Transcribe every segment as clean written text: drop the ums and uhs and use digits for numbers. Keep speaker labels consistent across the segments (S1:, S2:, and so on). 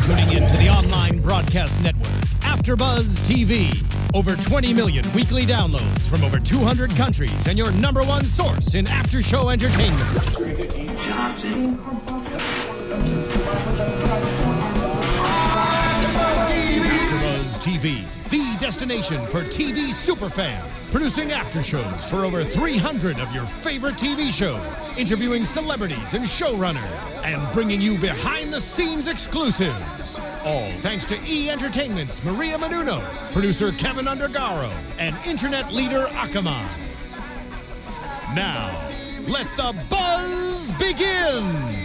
S1: tuning in to the online broadcast network, AFTERBUZZ TV. Over 20 million weekly downloads from over 200 countries and your #1 source in after-show entertainment. AFTERBUZZ TV, the destination for TV superfans. Producing aftershows for over 300 of your favorite TV shows, interviewing celebrities and showrunners, and bringing you behind-the-scenes exclusives. All thanks to E! Entertainment's Maria Menounos, producer Kevin Undergaro, and internet leader Akamai. Now, let the buzz begin!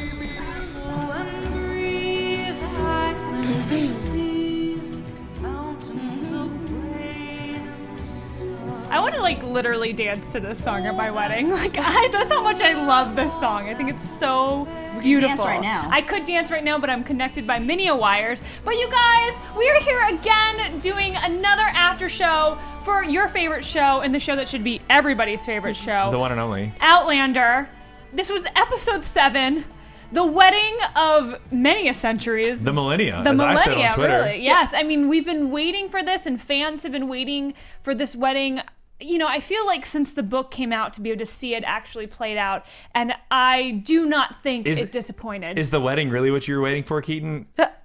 S2: I want to like literally dance to this song at my wedding. Like that's how much I love this song. I think it's so beautiful.
S3: Dance right now.
S2: I could dance right now, but I'm connected by many wires. But you guys, we are here again doing another after show for your favorite show and the show that should be everybody's favorite show.
S4: The one and only.
S2: Outlander. This was episode 7. The wedding of many a centuries.
S4: The millennia,
S2: the
S4: as
S2: millennia,
S4: I said on Twitter.
S2: Really. Yes, I mean, we've been waiting for this, and fans have been waiting for this wedding. You know, I feel like since the book came out to be able to see it actually played out, and I do not think it disappointed.
S4: Is the wedding really what you were waiting for, Keetin?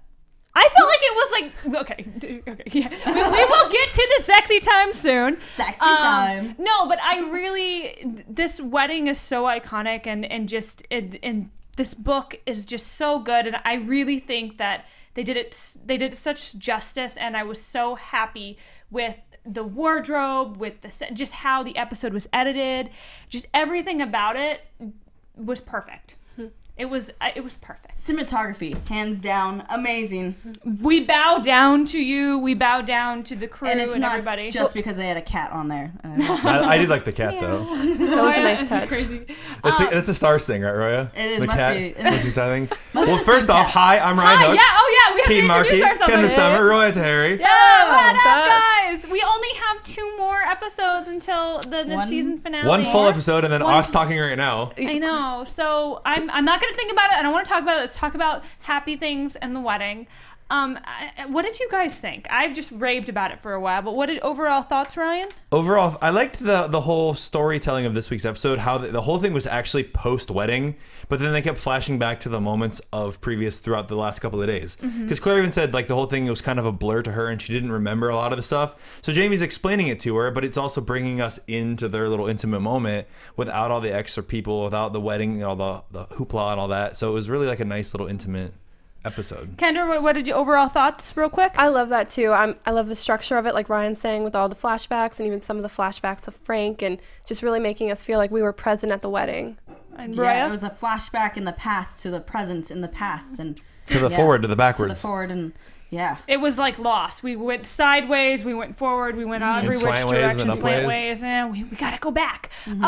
S2: I felt like it was like, okay, yeah. We will get to the sexy time soon.
S3: Sexy time.
S2: No, but I really, this wedding is so iconic, and just, and this book is just so good, and I really think that they did such justice, and I was so happy with the wardrobe, with the just how the episode was edited, just everything about it was perfect. It was perfect.
S3: Cinematography, hands down, amazing.
S2: We bow down to you. We bow down to the crew and everybody.
S3: And it's not just because they had a cat on there.
S4: I did like the cat, though.
S5: That was a nice touch.
S2: Crazy.
S4: It's a Starz thing, right, Roya?
S3: It is,
S4: the
S3: must
S4: cat,
S3: be.
S4: Must be something. Well, first off, hi, I'm Ryan Hooks.
S2: Yeah, oh yeah, we have
S4: Keetin
S2: to
S4: Marchi,
S2: introduce ourselves.
S4: Kendra Sommer, Roya Taheri.
S2: Yeah, what up, guys? We only have 2 more episodes until the season finale.
S4: One full episode, and then us talking right now.
S2: I know. So I'm not going to think about it. I don't want to talk about it. Let's talk about happy things and the wedding. What did you guys think? I've just raved about it for a while, but what did overall thoughts, Ryan?
S4: Overall, I liked the whole storytelling of this week's episode, how the whole thing was actually post-wedding, but then they kept flashing back to the moments of previous throughout the last couple of days. Because Claire even said like the whole thing was kind of a blur to her and she didn't remember a lot of the stuff. So Jamie's explaining it to her, but it's also bringing us into their little intimate moment without all the extra people, without the wedding, all the hoopla and all that. So it was really like a nice little intimate episode.
S2: Kendra, what did you overall thoughts real quick?
S5: I love that too. I love the structure of it, like Ryan's saying, with all the flashbacks and even some of the flashbacks of Frank, and just really making us feel like we were present at the wedding.
S2: And
S3: yeah, it was a flashback in the past to the present in the past, and
S4: to the forward, to the backwards.
S3: To the forward, and yeah.
S2: It was like Lost. We went sideways, we went forward, we went every which direction, slant ways, and we gotta go back.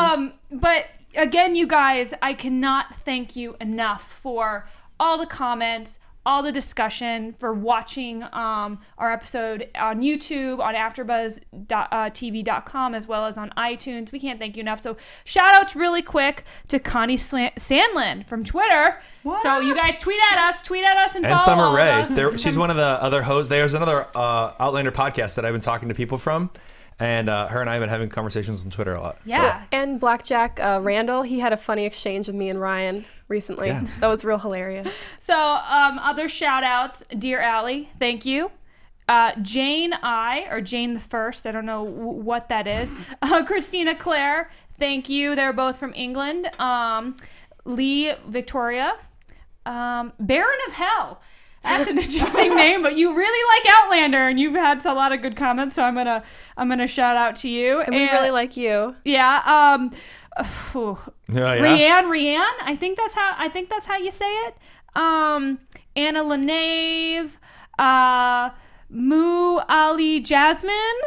S2: But again, you guys, I cannot thank you enough for all the comments, all the discussion, for watching our episode on YouTube, on AFTERBUZZ.tv.com, as well as on iTunes. We can't thank you enough. So shout outs really quick to Connie Sandlin from Twitter. What? So you guys tweet at us, and follow
S4: Summer Rae.
S2: us.
S4: She's one of the other hosts. There's another Outlander podcast that I've been talking to people from. And her and I have been having conversations on Twitter a lot.
S2: Yeah.
S5: So. And Blackjack Randall, he had a funny exchange with me and Ryan recently. Yeah. That was real hilarious.
S2: So other shout outs, Dear Allie, thank you. Jane Jane the First, I don't know what that is. Christina Claire, thank you. They're both from England. Lee Victoria. Baron of Hell. That's an interesting name, but you really like Outlander, and you've had a lot of good comments, so I'm gonna shout out to you.
S5: And we really like you.
S2: Yeah. Rianne. I think that's how you say it. Anna Lenave, Moo Ali Jasmine,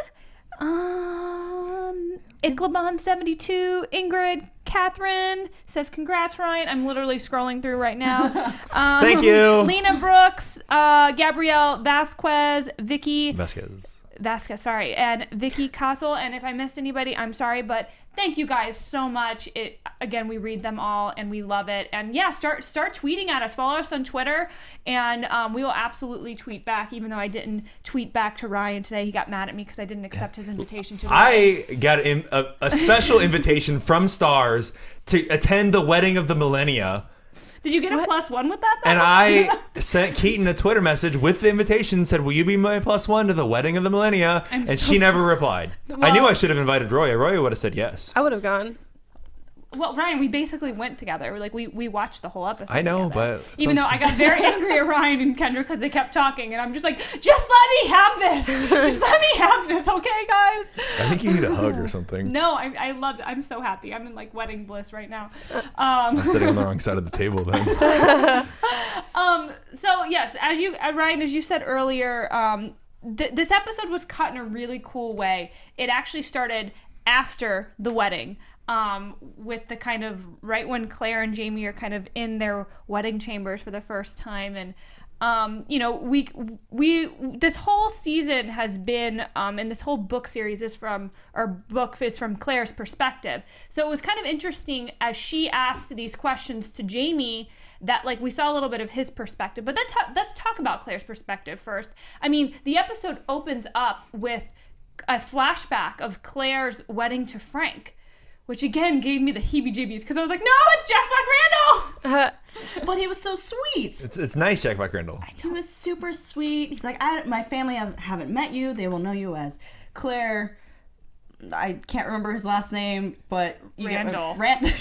S2: Iklabon72, Ingrid, Catherine says congrats, Ryan. I'm literally scrolling through right now.
S4: Thank you.
S2: Lena Brooks, Gabrielle Vasquez, Vicky Vasquez, sorry, and Vicky Castle. And if I missed anybody, I'm sorry, but thank you guys so much. Again, we read them all and we love it. And yeah, start tweeting at us. Follow us on Twitter, and we will absolutely tweet back. Even though I didn't tweet back to Ryan today, he got mad at me because I didn't accept his invitation to the wedding.
S4: I got a special invitation from Starz to attend the wedding of the millennia.
S2: Did you get a +1 with that, though?
S4: And I sent Keetin a Twitter message with the invitation, said, will you be my +1 to the wedding of the millennia? And she never replied.
S2: Well,
S4: I knew I should have invited Roya. Roya would have said yes.
S5: I would have gone.
S2: Well, Ryan, we basically went together. Like we watched the whole episode.
S4: I know,
S2: together.
S4: but
S2: even though I got very angry at Ryan and Kendra because they kept talking, and I'm just like, just let me have this. Just let me have this, okay, guys?
S4: I think you need a hug or something.
S2: No, I loved it. I'm so happy. I'm in like wedding bliss right now.
S4: I'm sitting on the wrong side of the table then.
S2: So yes, Ryan, as you said earlier, this episode was cut in a really cool way. It actually started after the wedding. With the kind of right when Claire and Jamie are kind of in their wedding chambers for the first time, and we this whole season has been and this whole book series is from Claire's perspective. So it was kind of interesting as she asked these questions to Jamie that like we saw a little bit of his perspective. But let's talk about Claire's perspective first. I mean, the episode opens up with a flashback of Claire's wedding to Frank, which again gave me the heebie-jeebies because I was like, no, it's Jack Black Randall!
S3: But he was so sweet.
S4: It's nice, Jack Black Randall.
S3: He was super sweet. He's like, my family haven't met you. They will know you as Claire. I can't remember his last name, but
S2: Randall.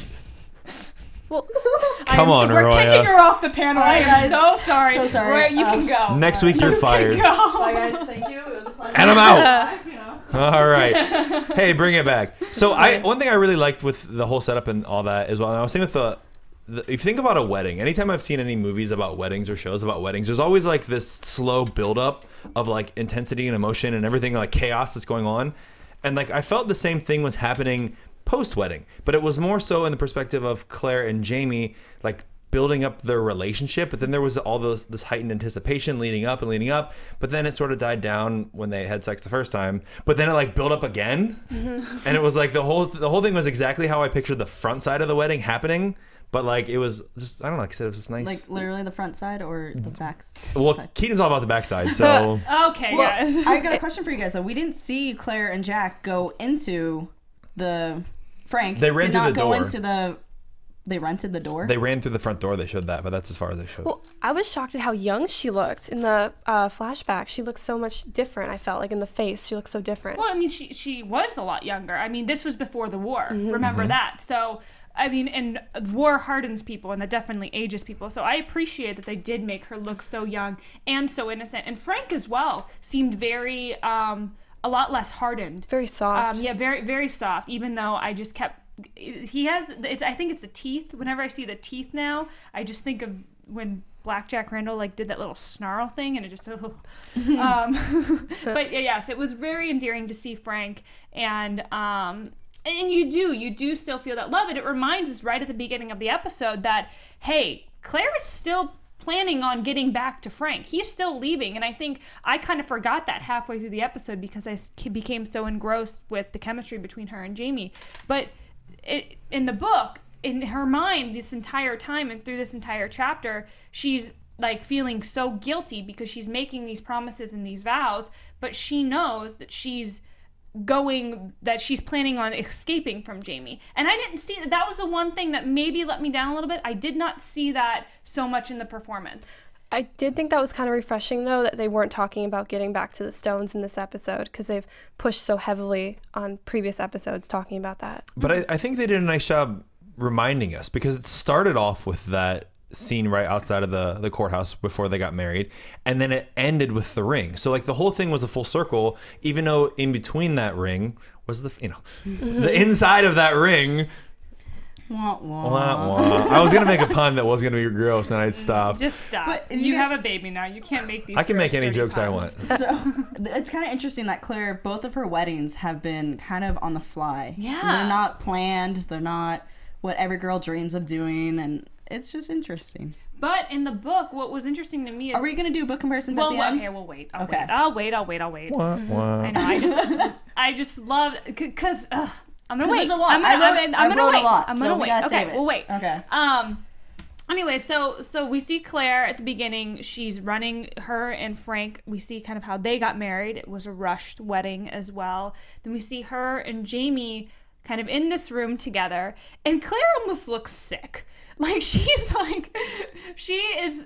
S5: Well,
S4: come on,
S2: we're
S4: Roya.
S2: kicking her off the panel.
S3: Right,
S2: I am
S3: guys.
S2: so sorry.
S3: So sorry.
S2: Roya, you can go.
S4: Next week you're fired.
S3: Bye, guys. Thank you. It was a pleasure.
S4: And I'm out.
S3: You know.
S4: All right. Hey, bring it back. So one thing I really liked with the whole setup and all that as well, and I was saying with if you think about a wedding, anytime I've seen any movies about weddings or shows about weddings, there's always like this slow buildup of like intensity and emotion and everything, like chaos that's going on. And like I felt the same thing was happening post-wedding, but it was more so in the perspective of Claire and Jamie, like building up their relationship. But then there was all this heightened anticipation leading up, but then it sort of died down when they had sex the first time, but then it like built up again. And it was like the whole thing was exactly how I pictured the front side of the wedding happening, but like it was just, I don't know, like I said, it was just nice.
S3: Like literally the front side or the back
S4: well
S3: side?
S4: Keaton's all about the backside, so
S2: Okay,
S3: Well,
S2: guys.
S3: I got a question for you guys. So we didn't see Claire and Jack go into the Frank.
S4: They ran
S3: did
S4: through
S3: not
S4: the
S3: go
S4: door.
S3: into the. They rented the door.
S4: they ran through the front door. They showed that, but that's as far as they showed.
S5: well, I was shocked at how young she looked in the flashback. She looked so much different. I felt like in the face, she looked so different.
S2: Well, I mean, she was a lot younger. I mean, this was before the war. Remember that. So, I mean, and war hardens people, and that definitely ages people. So I appreciate that they did make her look so young and so innocent. And Frank as well seemed very, a lot less hardened.
S5: Very soft.
S2: Yeah, very, very soft, even though I just kept... I think it's the teeth. Whenever I see the teeth now, I just think of when Jack Randall like did that little snarl thing, and it just but yes, it was very endearing to see Frank, and you do still feel that love, and it reminds us right at the beginning of the episode that hey, Claire is still planning on getting back to Frank. He's still leaving, and I think I kind of forgot that halfway through the episode because I became so engrossed with the chemistry between her and Jamie. But in the book, in her mind this entire time and through this entire chapter, she's like feeling so guilty because she's making these promises and these vows, but she knows that she's planning on escaping from Jamie. And I didn't see that was the one thing that maybe let me down a little bit. I did not see that so much in the performance.
S5: I did think that was kind of refreshing, though, that they weren't talking about getting back to the Stones in this episode, because they've pushed so heavily on previous episodes talking about that.
S4: But I think they did a nice job reminding us, because it started off with that scene right outside of the courthouse before they got married, and then it ended with the ring. So like the whole thing was a full circle, even though in between that ring was the inside of that ring.
S3: Wah, wah.
S4: Wah, wah. I was gonna make a pun that was gonna be gross, and I'd stop.
S2: Just stop.
S3: But
S2: you
S3: you guys-
S2: have a baby now. You can't make these.
S4: I can make
S2: gross,
S4: any
S2: dirty
S4: jokes I
S2: puns.
S4: want.
S3: So it's kind of interesting that Claire, both of her weddings have been kind of on the fly.
S2: Yeah.
S3: They're not planned. They're not what every girl dreams of doing, and it's just interesting.
S2: But in the book, what was interesting to me is...
S3: Are we going to do book comparisons at the end?
S2: Okay, we'll wait. I'll wait.
S4: Wah, wah.
S2: I know. I just love... Because... I'm going to wait.
S3: There's a lot.
S2: I'm gonna
S3: wrote
S2: wait.
S3: a lot,
S2: I'm
S3: so
S2: going to
S3: we
S2: wait.
S3: gotta
S2: Okay,
S3: save it.
S2: we'll wait.
S3: Okay.
S2: Anyway, so we see Claire at the beginning. She's running her and Frank. We see kind of how they got married. It was a rushed wedding as well. Then we see her and Jamie kind of in this room together. And Claire almost looks sick. Like, she's like, she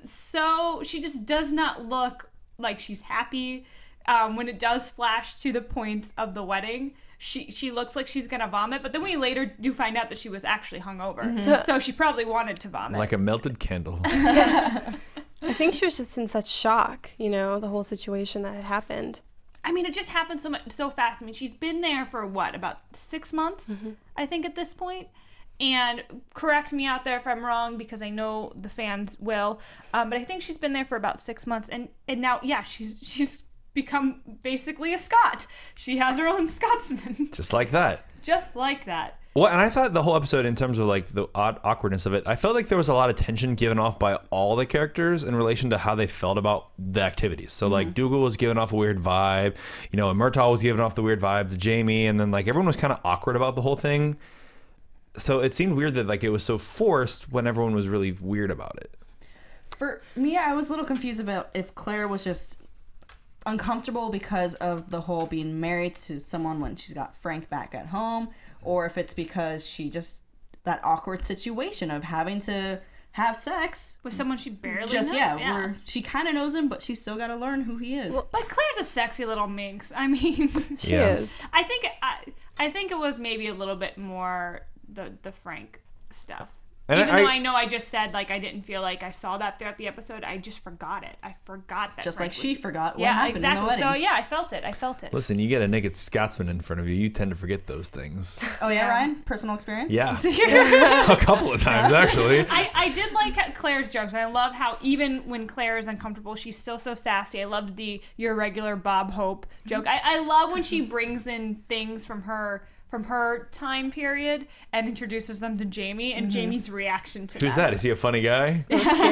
S2: just does not look like she's happy. When it does flash to the point of the wedding, she looks like she's gonna vomit, but then we later do find out that she was actually hungover. So she probably wanted to vomit.
S4: Like a melted candle.
S5: I think she was just in such shock, the whole situation that had happened.
S2: I mean, it just happened so fast. I mean, she's been there for what, about 6 months, I think, at this point. And correct me out there if I'm wrong, because I know the fans will. But I think she's been there for about 6 months, and now, yeah, she's become basically a Scot. She has her own Scotsman.
S4: Just like that.
S2: Just like that.
S4: Well, and I thought the whole episode, in terms of like the awkwardness of it, I felt like there was a lot of tension given off by all the characters in relation to how they felt about the activities. So like Dougal was giving off a weird vibe, and Murtaugh was giving off the weird vibe to Jamie, and then like everyone was kind of awkward about the whole thing. So it seemed weird that like it was so forced when everyone was really weird about it.
S3: For me, I was a little confused about if Claire was just uncomfortable because of the whole being married to someone when she's got Frank back at home, or if it's because she just, that awkward situation of having to have sex
S2: with someone she barely
S3: knows.
S2: Yeah.
S3: Where she kind of knows him, but she's still got to learn who he is.
S2: Well, but Claire's a sexy little minx. I mean,
S5: She is.
S2: I think it was maybe a little bit more the Frank stuff.
S4: And
S2: Even though I know I just said, like, I didn't feel like I saw that throughout the episode, I just forgot it. I forgot that.
S3: Just
S2: Frank
S3: like she forgot what
S2: yeah,
S3: happened
S2: exactly.
S3: in the wedding.
S2: So, yeah, I felt it.
S4: Listen, you get a naked Scotsman in front of you, you tend to forget those things.
S3: Oh, yeah, Ryan? Personal experience?
S4: Yeah. A couple of times, actually.
S2: I did like Claire's jokes, and I love how even when Claire is uncomfortable, she's still so sassy. I loved the "your regular Bob Hope" joke. I love when she brings in things from her time period and introduces them to Jamie, and Jamie's reaction to
S4: Who's that? Is he a funny guy?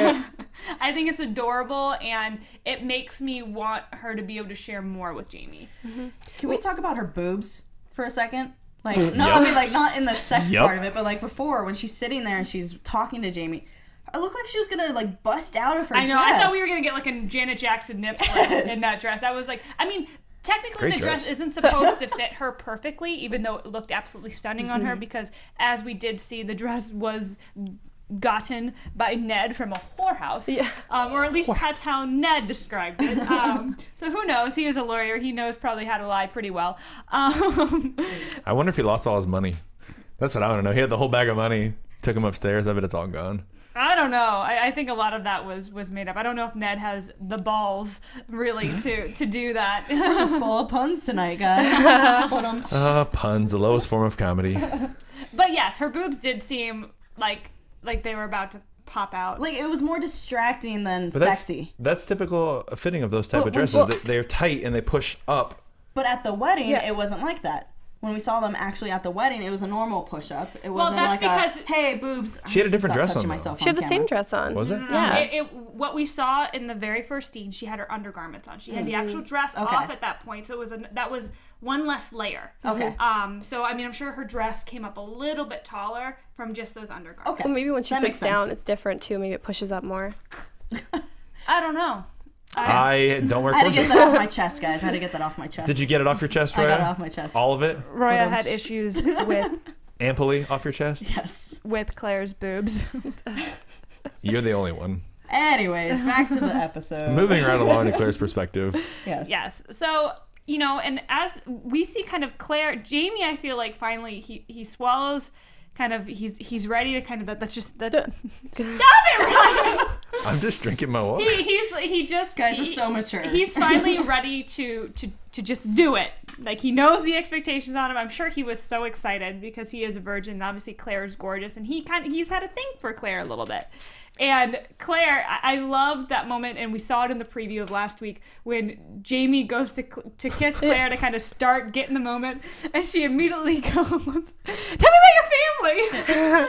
S2: I think it's adorable, and it makes me want her to be able to share more with Jamie.
S3: Can we talk about her boobs for a second? Like, no, I mean, like, not in the sex part of it, but like before, when she's sitting there and she's talking to Jamie, it looked like she was gonna like bust out of her dress.
S2: I thought we were gonna get like a Janet Jackson nip slip in that dress. I was like, I mean, technically
S4: Great
S2: the dress isn't supposed to fit her perfectly, even though it looked absolutely stunning on her, because as we did see, the dress was gotten by Ned from a whorehouse, or at least that's how Ned described it. So who knows? He is a lawyer. He knows probably how to lie pretty well.
S4: I wonder if he lost all his money. That's what I want to know. He had the whole bag of money, took him upstairs. I bet it's all gone.
S2: I don't know. I think a lot of that was made up. I don't know if Ned has the balls really to do that.
S3: We're just full of puns tonight, guys.
S4: Puns, the lowest form of comedy.
S2: But yes, her boobs did seem like they were about to pop out.
S3: Like, it was more distracting than sexy.
S4: That's typical fitting of those type of dresses. They're tight and they push up.
S3: But at the wedding, it wasn't like that. When we saw them actually at the wedding, it was a normal push-up. It wasn't hey, boobs.
S4: She had a different dress on, though.
S5: She had the same dress on.
S4: Was it?
S5: Yeah.
S2: What we saw in the very first scene, she had her undergarments on. She had the actual dress off at that point, so that was one less layer.
S3: Okay.
S2: So, I mean, I'm sure her dress came up a little bit taller from just those undergarments.
S3: Okay.
S5: Well, maybe when she sits down, it's different, too. Maybe it pushes up more.
S2: I don't know.
S4: I don't wear
S3: I had to
S4: corsets.
S3: get that off my chest, guys. I had to get that off my chest.
S4: Did you get it off your chest, Roya?
S3: I got it off my chest.
S4: All of it?
S2: Roya had issues with
S4: Amply off your chest?
S3: Yes.
S2: with Claire's boobs.
S4: You're the only one.
S3: Anyways, back to the episode.
S4: Moving right along to Claire's perspective.
S3: Yes.
S2: Yes. So, and as we see kind of Claire, Jamie, I feel like finally he swallows, kind of, he's ready to kind of, that's just, stop it, Ryan!
S4: I'm just drinking my water.
S2: He just,
S3: Guys, we're so mature.
S2: He's finally ready to just do it. Like, he knows the expectations on him. I'm sure he was so excited because he is a virgin, and obviously Claire is gorgeous, and he's had a thing for Claire a little bit. And Claire, I loved that moment, and we saw it in the preview of last week when Jamie goes to kiss Claire to kind of start getting the moment, and she immediately goes, "Tell me about your family."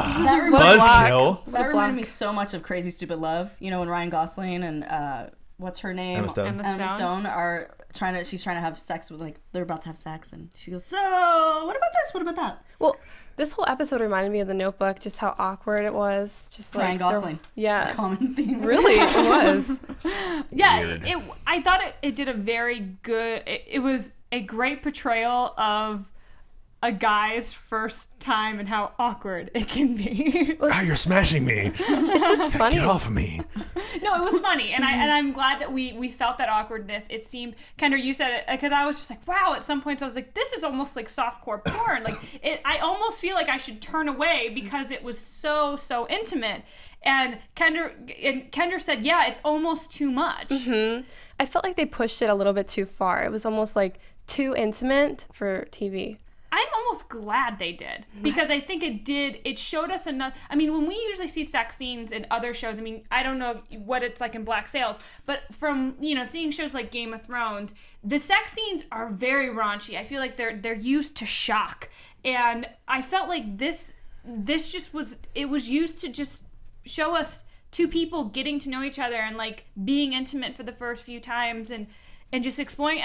S4: Buzzkill.
S3: That reminded me so much of Crazy Stupid Love. You know, when Ryan Gosling and what's her name?
S4: Emma Stone.
S2: Emma Stone
S3: are she's trying to have sex with, like, they're about to have sex, and she goes, "So, what about this? What about that?"
S5: Well, this whole episode reminded me of The Notebook, just how awkward it was. Just like
S3: Ryan Gosling.
S5: Yeah.
S3: Common theme.
S5: Really, it was.
S2: Yeah, I thought it did a very good. It was a great portrayal of a guy's first time and how awkward it can be.
S4: Ah, you're smashing me.
S5: It's just funny.
S4: Get off of me.
S2: No, it was funny, and I'm glad that we felt that awkwardness. It seemed, Kendra, you said it, because I was just like, wow. At some points, I was like, this is almost like softcore porn. Like, I almost feel like I should turn away because it was so intimate. And Kendra said, yeah, it's almost too much.
S5: Mm-hmm. I felt like they pushed it a little bit too far. It was almost like too intimate for TV.
S2: I'm almost glad they did, because I think it showed us enough. I mean, when we usually see sex scenes in other shows, I mean, I don't know what it's like in Black Sails, but from, seeing shows like Game of Thrones, the sex scenes are very raunchy. I feel like they're used to shock. And I felt like this just was used to just show us two people getting to know each other and, like, being intimate for the first few times and just exploring.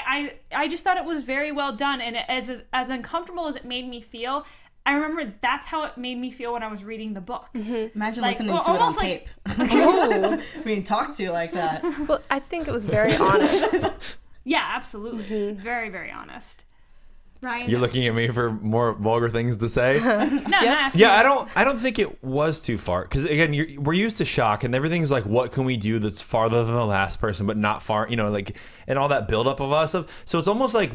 S2: I just thought it was very well done, and as uncomfortable as it made me feel, I remember that's how it made me feel when I was reading the book.
S3: Mm-hmm. Imagine listening to it on tape. Being talked to like that.
S5: Well, I think it was very honest.
S2: Yeah, absolutely. Mm-hmm. Very, very honest. Ryan,
S4: You're looking at me for more vulgar things to say.
S2: No,
S4: I don't think it was too far, because again, we're used to shock, and everything's like, what can we do that's farther than the last person, but not far, like, and all that buildup of us. So it's almost like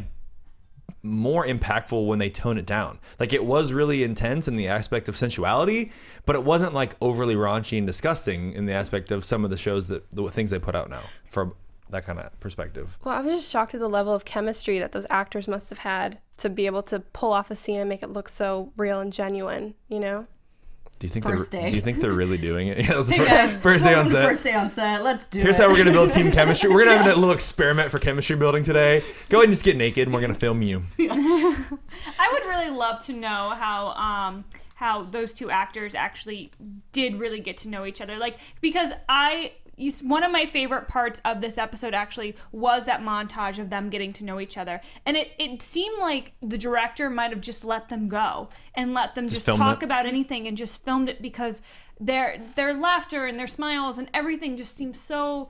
S4: more impactful when they tone it down. Like, it was really intense in the aspect of sensuality, but it wasn't like overly raunchy and disgusting in the aspect of some of the shows the things they put out now for that kind of perspective.
S5: Well, I was just shocked at the level of chemistry that those actors must have had to be able to pull off a scene and make it look so real and genuine, Do
S4: you think
S3: Do
S4: you think they're really doing it? Yeah,
S3: Hey guys,
S4: first day on set.
S3: First day on set. Let's do
S4: Here's
S3: it.
S4: how we're gonna build team chemistry. We're gonna have a little experiment for chemistry building today. Go ahead and just get naked, and we're gonna film you.
S2: I would really love to know how those two actors actually did really get to know each other. Like, because one of my favorite parts of this episode actually was that montage of them getting to know each other. And it seemed like the director might have just let them go and let them just talk about anything and just filmed it, because their laughter and their smiles and everything just seemed so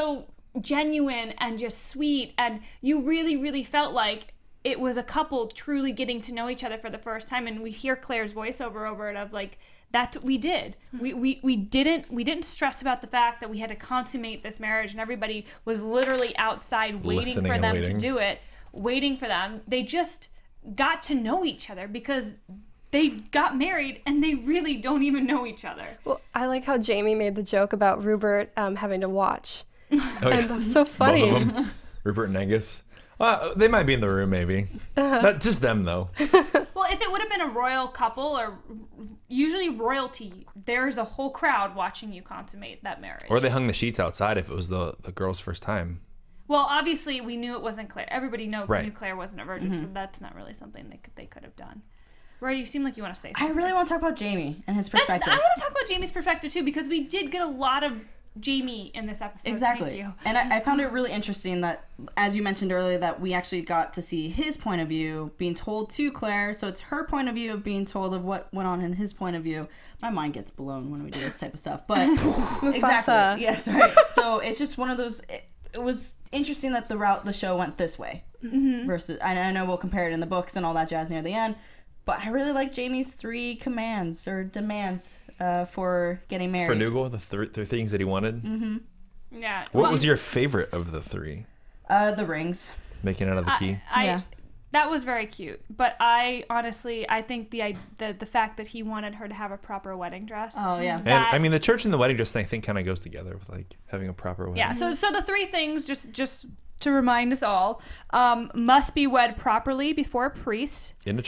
S2: genuine and just sweet. And you really, really felt like it was a couple truly getting to know each other for the first time. And we hear Claire's voiceover over it of, like, that's what we did. We didn't stress about the fact that we had to consummate this marriage, and everybody was literally outside waiting for them to do it, waiting for them. They just got to know each other because they got married and they really don't even know each other.
S5: Well, I like how Jamie made the joke about Rupert having to watch.
S4: Oh, yeah.
S5: And that's so funny.
S4: Both of them. Rupert and Angus. They might be in the room, maybe. Not just them, though.
S2: Well, if it would have been a royal couple, or usually royalty, there's a whole crowd watching you consummate that marriage.
S4: Or they hung the sheets outside if it was the girl's first time.
S2: Well, obviously, we knew it wasn't Claire. Everybody knew Claire wasn't a virgin,
S3: Mm-hmm.
S2: so that's not really something they could have done. Roy, you seem like you want to say something.
S3: I really want to talk about Jamie and his perspective.
S2: I want to talk about Jamie's perspective, too, because we did get a lot of Jamie in this episode.
S3: Exactly.
S2: Thank you.
S3: And I found it really interesting that, as you mentioned earlier, that we actually got to see his point of view being told to Claire. So it's her point of view of being told of what went on in his point of view. My mind gets blown when we do this type of stuff. But exactly. Yes, right. So it's just one of those. It was interesting that the route the show went this way. Mm-hmm. Versus, I know we'll compare it in the books and all that jazz near the end. But I really like Jamie's 3 commands or demands for getting married.
S4: For Dougal, the three things that he wanted.
S3: Mm-hmm.
S2: Yeah.
S4: What was your favorite of the 3?
S3: The rings.
S4: Making out of the key.
S3: Yeah.
S2: That was very cute, but I think the fact that he wanted her to have a proper wedding dress.
S3: Oh yeah.
S4: And I mean, the church and the wedding dress thing, I think, kind of goes together with, like, having a proper wedding.
S2: Yeah. So the 3 things, just to remind us all, must be wed properly before a priest.
S4: In the church.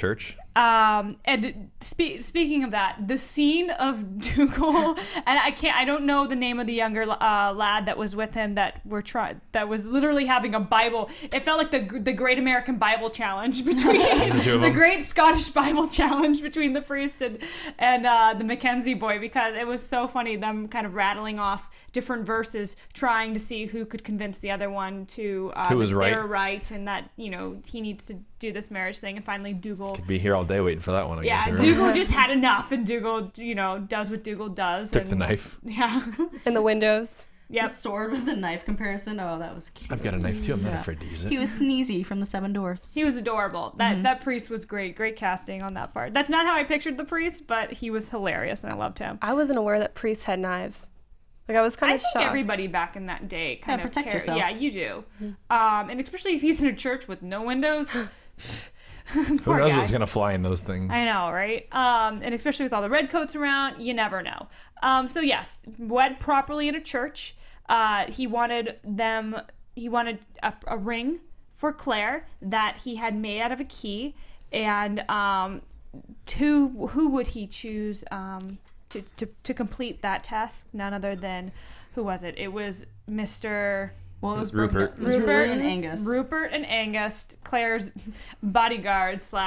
S2: And speaking of that, the scene of Dougal, and I don't know the name of the younger lad that was with him that was literally having a Bible. It felt like the Great American Bible Challenge between the Great Scottish Bible Challenge between the priest and the Mackenzie boy, because it was so funny, them kind of rattling off different verses, trying to see who could convince the other one to
S4: who was right.
S2: they're right, and that he needs to do this marriage thing. And finally Dougal
S4: could be here all day waiting for that one.
S2: Yeah, Dougal just had enough, and Dougal, does what Dougal does.
S4: Took the knife.
S2: Yeah.
S5: In the windows.
S3: Yep. The sword with the knife comparison. Oh, that was cute.
S4: I've got a knife too. I'm not afraid to use it.
S3: He was Sneezy from the Seven Dwarfs.
S2: He was adorable. That priest was great. Great casting on that part. That's not how I pictured the priest, but he was hilarious, and I loved him.
S5: I wasn't aware that priests had knives. Like, I was kind of shocked.
S2: I think everybody back in that day kind of
S3: protect yourself.
S2: Yeah, you do. And especially if he's in a church with no windows.
S4: Who knows what's gonna fly in those things?
S2: I know, right? And especially with all the red coats around, you never know. So yes, wed properly in a church. He wanted a ring for Claire that he had made out of a key, and who would he choose to complete that task? None other than, who was it? It was Mr.
S3: Well, it was
S4: Rupert.
S3: Rupert and Angus.
S2: Rupert and Angus, Claire's bodyguards /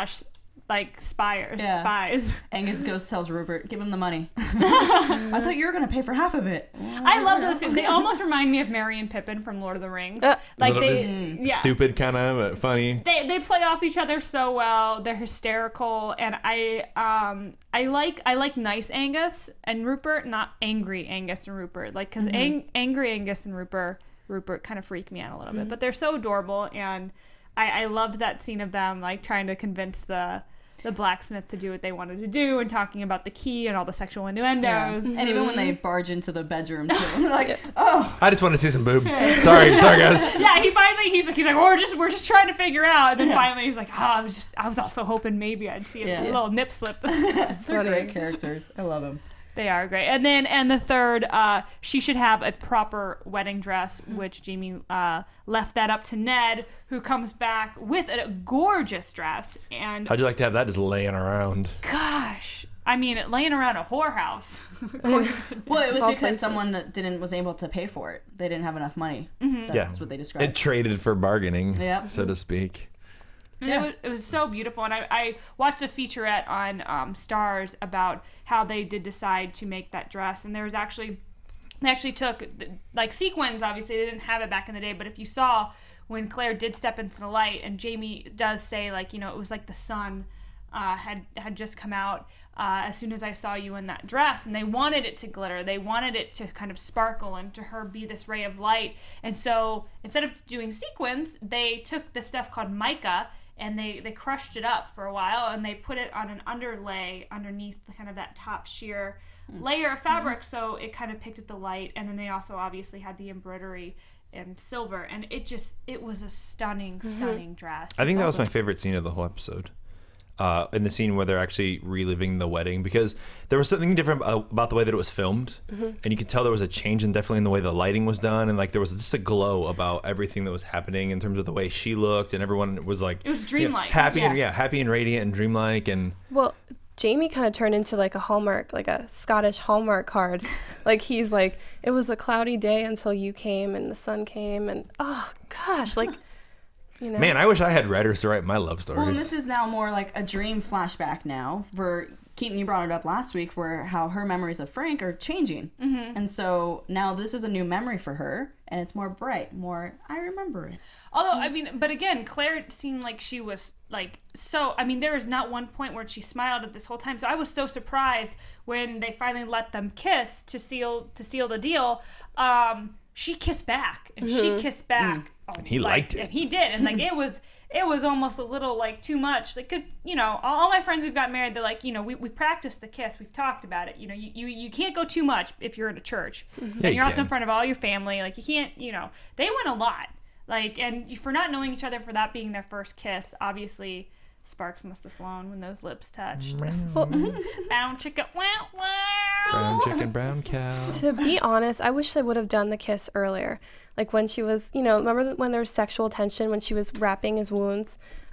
S2: spies.
S3: Angus goes tells Rupert, give him the money. I thought you were going to pay for half of it.
S2: I love those two. They almost remind me of Merry and Pippin from Lord of the Rings.
S4: Stupid kind of, but funny.
S2: They play off each other so well. They're hysterical, and I like nice Angus and Rupert, not angry Angus and Rupert. Like, because angry Angus and Rupert kind of freak me out a little bit, but they're so adorable, and I loved that scene of them like trying to convince the blacksmith to do what they wanted to do, and talking about the key and all the sexual innuendos.
S3: And even when they barge into the bedroom too, like, oh,
S4: I just want to see some boob. Sorry guys.
S2: Yeah, he's like, we're just trying to figure out, and then finally he's like, I was also hoping maybe I'd see a little nip slip.
S3: They're great characters. I love them.
S2: They are great. And the third, she should have a proper wedding dress, which Jamie left that up to Ned, who comes back with a gorgeous dress. And
S4: how'd you like to have that just laying around?
S2: Gosh, I mean, laying around a whorehouse.
S3: Well, it was because someone that was able to pay for it. They didn't have enough money. That's what they described.
S4: It traded for bargaining, so to speak.
S2: Yeah. It was so beautiful, and I watched a featurette on Starz about how they did decide to make that dress, and they actually took like sequins. Obviously, they didn't have it back in the day, but if you saw when Claire did step into the light, and Jamie does say, like, it was like the sun had just come out as soon as I saw you in that dress, and they wanted it to glitter. They wanted it to kind of sparkle and to her be this ray of light. And so instead of doing sequins, they took this stuff called mica, and they crushed it up for a while, and they put it on an underlay underneath kind of that top sheer layer of fabric, so it kind of picked up the light. And then they also obviously had the embroidery in silver, and it was a stunning dress.
S4: I think that was my favorite scene of the whole episode. In the scene where they're actually reliving the wedding, because there was something different about the way that it was filmed, and you could tell there was a change definitely in the way the lighting was done, and like there was just a glow about everything that was happening in terms of the way she looked, and everyone was like,
S2: it was dreamlike,
S4: happy and radiant and dreamlike. And
S5: well, Jamie kind of turned into like a Hallmark, like a Scottish Hallmark card. Like, he's like, it was a cloudy day until you came and the sun came, and oh gosh, like.
S4: Man, I wish I had writers to write my love stories.
S3: Well, and this is now more like a dream flashback now. For Keetin, you brought it up last week, where how her memories of Frank are changing. And so now this is a new memory for her, and it's more bright, more, I remember it.
S2: Although, I mean, but again, Claire seemed like she was like, so, I mean, there is not one point where she smiled at this whole time. So I was so surprised when they finally let them kiss to seal the deal. She kissed back, and she kissed back.
S4: And he liked it.
S2: And he did. And like, it was almost a little like too much. Like, 'cause, all my friends who've got married, they're like, we practiced the kiss. We've talked about it. You can't go too much if you're in a church. And you're also in front of all your family. Like, you can't, they went a lot. Like, and for not knowing each other, for that being their first kiss, obviously sparks must have flown when those lips touched. Brown chicken, wow, wow.
S4: Brown chicken, brown cow.
S5: To be honest, I wish they would have done the kiss earlier. Like when she was, remember when there was sexual tension when she was wrapping his wounds?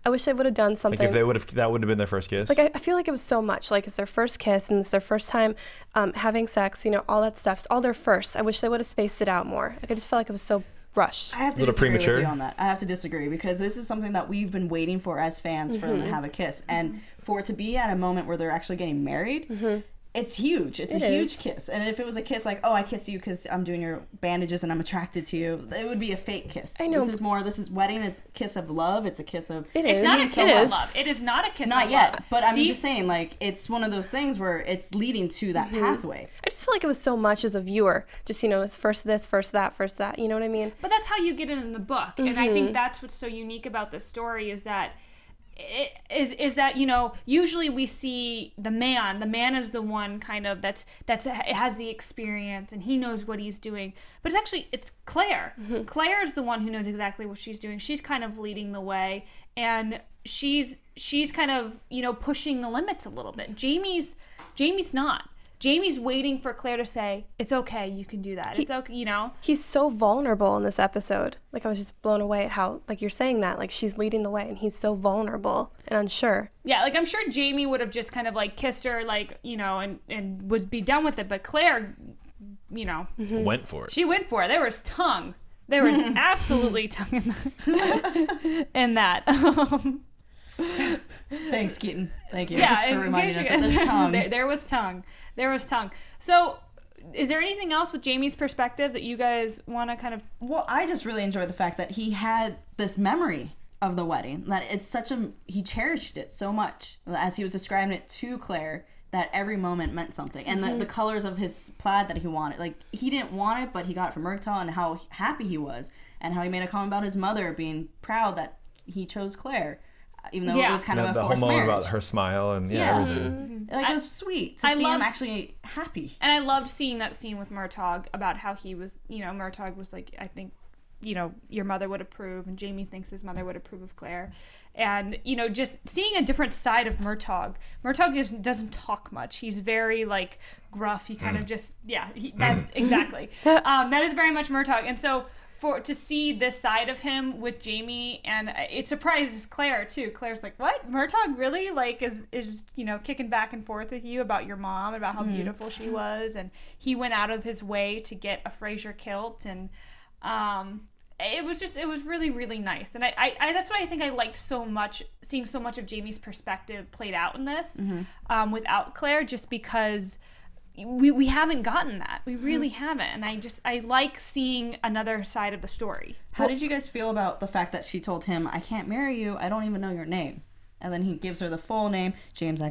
S5: I wish they would have done something.
S4: Like if they would have, that would have been their first kiss.
S5: Like I feel like it was so much. Like it's their first kiss and it's their first time having sex. You know, all that stuff. It's all their first. I wish they would have spaced it out more. Like I just felt like it was so rushed.
S3: I have to
S4: little
S3: disagree
S4: premature.
S3: with you on that. I have to disagree because this is something that we've been waiting for as fans for them to have a kiss, and for it to be at a moment where they're actually getting married. It's huge. It's a huge kiss. And if it was a kiss like, oh, I kiss you because I'm doing your bandages and I'm attracted to you, it would be a fake kiss.
S5: I know.
S3: This is wedding. It's a kiss of love. It's a kiss of...
S2: It's not a kiss of love. It is not a kiss of love.
S3: Not yet. But I'm just saying, like, it's one of those things where it's leading to that pathway.
S5: I just feel like it was so much as a viewer. Just, you know, it's first this, first that, first that. You know what I mean?
S2: But that's how you get it in the book. And I think that's what's so unique about this story is that is that, you know, usually we see the man is the one kind of that's has the experience and he knows what he's doing, but it's Claire. Claire is the one who knows exactly what she's doing. She's kind of leading the way, and she's kind of, you know, pushing the limits a little bit. Jamie's not. Jamie's waiting for Claire to say, it's okay, you can do that. It's okay, you know?
S5: He's so vulnerable in this episode. Like, I was just blown away at how, like, you're saying that. Like, she's leading the way, and he's so vulnerable and unsure.
S2: Yeah, like, I'm sure Jamie would have just kind of, like, kissed her, like, you know, and would be done with it. But Claire, you know.
S4: Went for it.
S2: She went for it. There was tongue. There was absolutely tongue in that.
S3: Thanks, Keetin. Thank you
S2: for
S3: reminding us that there's tongue.
S2: There was tongue. There was tongue. So, is there anything else with Jamie's perspective that you guys want to kind of...
S3: Well, I just really enjoyed the fact that he had this memory of the wedding, that it's he cherished it so much, as he was describing it to Claire, that every moment meant something. And the colors of his plaid that he wanted, like, he didn't want it, but he got it from Murtaugh, and how happy he was, and how he made a comment about his mother being proud that he chose Claire. Even though it was kind of a forced marriage.
S4: The whole moment about her smile and everything.
S3: Like, it was sweet to see him actually happy.
S2: And I loved seeing that scene with Murtaugh about how he was, you know, Murtaugh was like, I think, you know, your mother would approve, and Jamie thinks his mother would approve of Claire. And, you know, just seeing a different side of Murtaugh. Murtaugh doesn't talk much. He's very, like, gruff. He kind of just, exactly. That is very much Murtaugh. And so... to see this side of him with Jamie, and it surprises Claire too. Claire's like, "What? Murtaugh really like is you know, kicking back and forth with you about your mom, about how beautiful she was, and he went out of his way to get a Fraser kilt, and it was really, really nice. And I that's why I think I liked so much seeing so much of Jamie's perspective played out in this without Claire, just because. We haven't gotten that. We really haven't. And I like seeing another side of the story.
S3: How did you guys feel about the fact that she told him, I can't marry you, I don't even know your name? And then he gives her the full name, James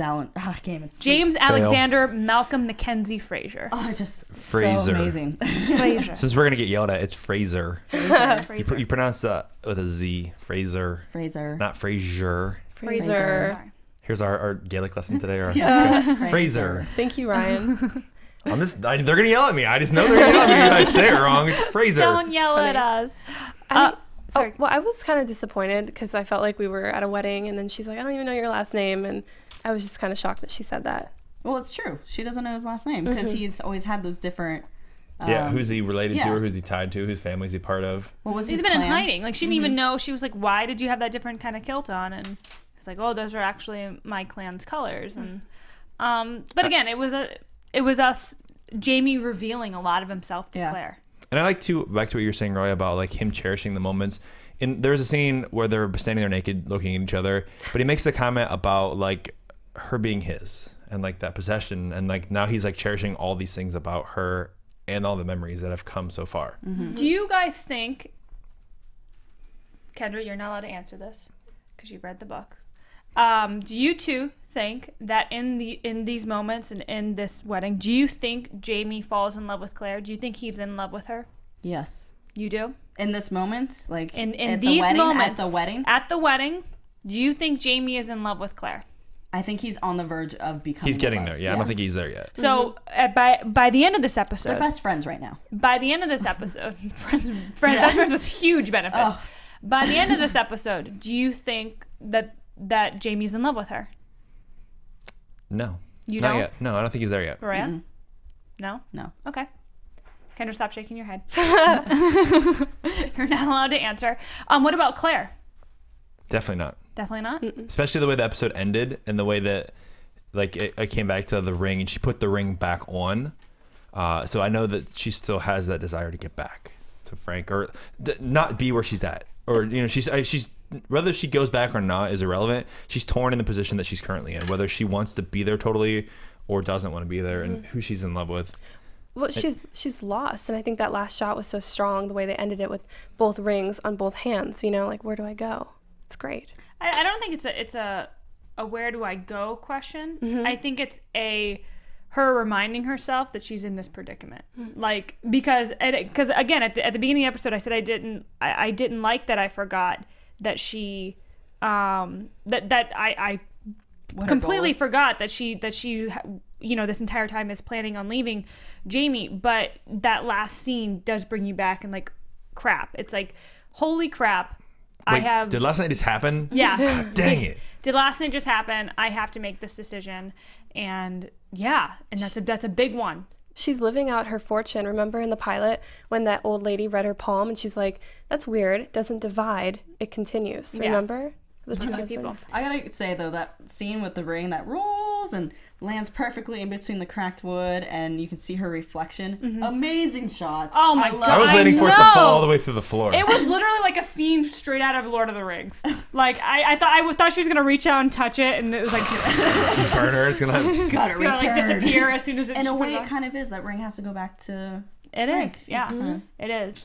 S2: James Alexander Malcolm Mackenzie Fraser.
S3: Oh, just
S4: Fraser.
S3: So amazing.
S2: Fraser.
S4: Since we're going to get yelled at, it's Fraser.
S2: Fraser.
S4: You pronounce that with a Z. Fraser.
S3: Fraser.
S4: Not Fraser.
S2: Fraser.
S4: Here's our Gaelic lesson today. Fraser.
S5: Thank you, Ryan.
S4: They're gonna yell at me. I just know they're gonna yell at me if I say it wrong. It's Fraser.
S2: Don't yell at us.
S5: Sorry. Well, I was kind of disappointed because I felt like we were at a wedding, and then she's like, I don't even know your last name, and I was just kind of shocked that she said that.
S3: Well, it's true. She doesn't know his last name because he's always had those different.
S4: Who's he related to, or who's he tied to? Whose family is he part of?
S3: What was
S2: He's
S3: his
S2: been
S3: clan?
S2: in hiding. Like, she didn't even know. She was like, why did you have that different kind of kilt on? And like, oh, those are actually my clan's colors. And but again, it was us, Jamie revealing a lot of himself to Claire.
S4: And I like to back to what you were saying, Roy, about like him cherishing the moments. And there's a scene where they're standing there naked, looking at each other, but he makes a comment about like her being his and like that possession, and like now he's like cherishing all these things about her and all the memories that have come so far.
S2: Do you guys think, Kendra, you're not allowed to answer this because you've read the book. Do you two think that in these moments and in this wedding, do you think Jamie falls in love with Claire? Do you think he's in love with her?
S3: Yes.
S2: You do?
S3: In this moment, like
S2: in
S3: at
S2: these
S3: the wedding,
S2: moments,
S3: at the wedding,
S2: do you think Jamie is in love with Claire?
S3: I think he's on the verge of becoming.
S4: He's getting there. Yeah, I don't think he's there yet.
S2: So by the end of this episode,
S3: they're best friends right now.
S2: By the end of this episode, best friends with huge benefits.
S3: Oh.
S2: By the end of this episode, do you think that Jamie's in love with her?
S4: No.
S2: You
S4: not
S2: don't?
S4: yet. No, I don't think he's there yet.
S2: Roya?
S3: Mm-hmm.
S2: No?
S3: No.
S2: Okay. Kendra, stop shaking your head. You're not allowed to answer. What about Claire?
S4: Definitely not.
S2: Definitely not.
S4: Especially the way the episode ended and the way that like it came back to the ring and she put the ring back on. So I know that she still has that desire to get back to Frank, or not be where she's at, or you know, she's whether she goes back or not is irrelevant. She's torn in the position that she's currently in, whether she wants to be there totally or doesn't want to be there, and who she's in love with.
S5: Well, she's lost, and I think that last shot was so strong. The way they ended it with both rings on both hands, you know, like where do I go? It's great.
S2: I don't think it's a where do I go question. I think it's her reminding herself that she's in this predicament, like because again at the beginning of the episode I said I didn't like that I forgot that she I completely forgot that she you know this entire time is planning on leaving Jamie, but that last scene does bring you back and like crap, it's like holy crap.
S4: Wait, did last night just happen?
S2: Yeah.
S4: Dang it.
S2: Did last night just happen? I have to make this decision. And yeah, and that's a big one.
S5: She's living out her fortune. Remember in the pilot when that old lady read her palm and she's like, that's weird. It doesn't divide. It continues.
S2: Yeah.
S5: Remember? The two
S2: people.
S5: husbands.
S3: I gotta say though, that scene with the ring that rolls and lands perfectly in between the cracked wood, and you can see her reflection. Amazing shots.
S2: Oh my God.
S4: I was waiting for it to fall all the way through the floor.
S2: It was literally like a scene straight out of Lord of the Rings. Like I thought she was gonna reach out and touch it, and it was like
S4: burn her. It's gonna
S3: Gotta return.
S2: like disappear as soon as it's
S3: In a way, it kind of is. That ring has to go back to Frank.
S2: Is. Yeah, it is.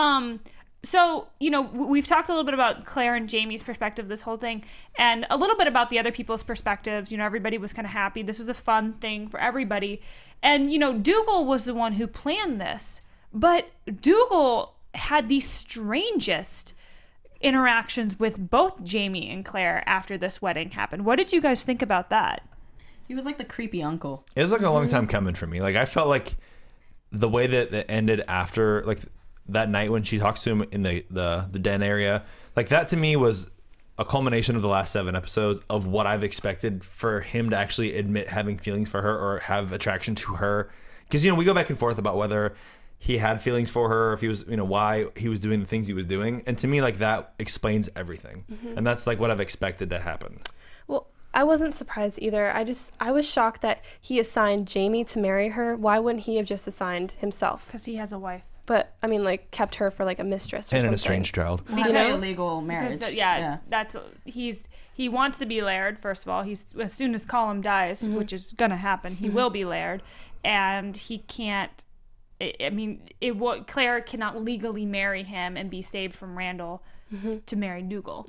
S2: So, you know, we've talked a little bit about Claire and Jamie's perspective, this whole thing, and a little bit about the other people's perspectives. You know, everybody was kind of happy. This was a fun thing for everybody. And, you know, Dougal was the one who planned this, but Dougal had the strangest interactions with both Jamie and Claire after this wedding happened. What did you guys think about that?
S3: He was like the creepy uncle.
S4: It was like a long time coming for me. Like I felt like the way that it ended after, like that night when she talks to him in the den area, like that to me was a culmination of the last 7 episodes of what I've expected for him to actually admit having feelings for her or have attraction to her. Because, you know, we go back and forth about whether he had feelings for her, or if he was, you know, why he was doing the things he was doing. And to me, like that explains everything. And that's like what I've expected to happen.
S5: Well, I wasn't surprised either. I was shocked that he assigned Jamie to marry her. Why wouldn't he have just assigned himself?
S2: Because he has a wife.
S5: But I mean, like, kept her for like a mistress or
S4: and
S5: something.
S4: an estranged child.
S3: Well, that's an illegal marriage.
S2: Because, that's he wants to be Laird. First of all, he's as soon as Colum dies, which is gonna happen, he will be Laird, and he can't. I mean, Claire cannot legally marry him and be saved from Randall to marry Dougal.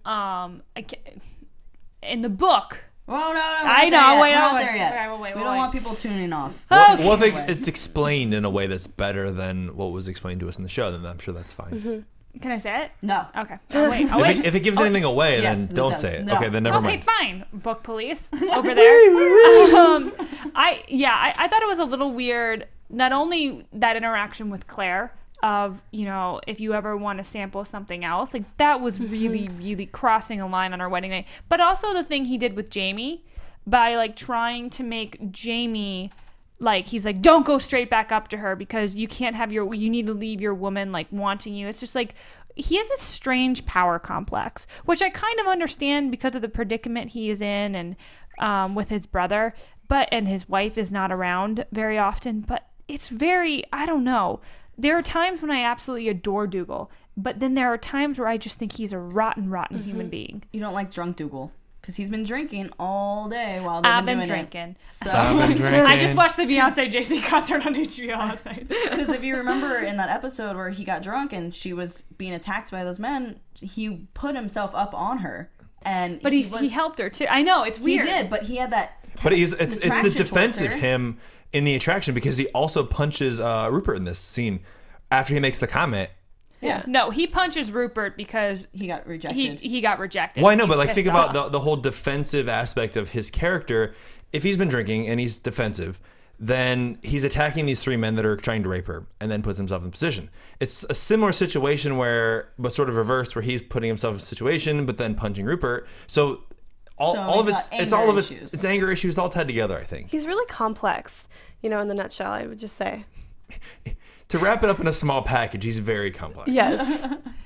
S2: In the book.
S3: Oh, no,
S2: I know. Wait,
S3: we're not there yet.
S2: Wait,
S3: we don't want people tuning off.
S4: Well, if it's explained in a way that's better than what was explained to us in the show, then I'm sure that's fine.
S2: Can I say it?
S3: No.
S2: Okay. I'll wait.
S4: If it gives anything away,
S3: yes,
S4: then
S3: it
S4: don't
S3: does.
S4: say it.
S3: No.
S4: Okay, then never
S2: Okay,
S4: mind.
S2: fine. Book police over there. I thought it was a little weird. Not only that interaction with Claire of, you know, if you ever want to sample something else, like that was really, really crossing a line on our wedding night. But also the thing he did with Jamie by like trying to make Jamie, like, he's like, don't go straight back up to her because you can't have you need to leave your woman like wanting you. It's just like, he has this strange power complex, which I kind of understand because of the predicament he is in and with his brother, and his wife is not around very often, but it's very, I don't know. There are times when I absolutely adore Dougal, but then there are times where I just think he's a rotten human being.
S3: You don't like drunk Dougal because he's been drinking all day while they've been doing
S2: drinking.
S3: So,
S4: I've been drinking.
S2: I just watched the Beyonce Jay-Z concert on HBO last night.
S3: Because if you remember in that episode where he got drunk and she was being attacked by those men, he put himself up on her,
S2: but he helped her too. I know, it's weird.
S3: He did, but he had that.
S4: But it's the
S3: attraction
S4: defensive
S3: towards her.
S4: him in the attraction, because he also punches Rupert in this scene after he makes the comment.
S3: Yeah.
S2: No, he punches Rupert because
S3: He got rejected.
S2: he got rejected.
S4: Well, I know,
S2: He's
S4: but like
S2: pissed
S4: think about
S2: off.
S4: the whole defensive aspect of his character. If he's been drinking and he's defensive, then he's attacking these 3 men that are trying to rape her and then puts himself in position. It's a similar situation but sort of reversed, where he's putting himself in a situation but then punching Rupert. So all of it's all of it's anger issues all tied together, I think.
S5: He's really complex, you know, in the nutshell, I would just say.
S4: To wrap it up in a small package, he's very complex.
S5: Yes.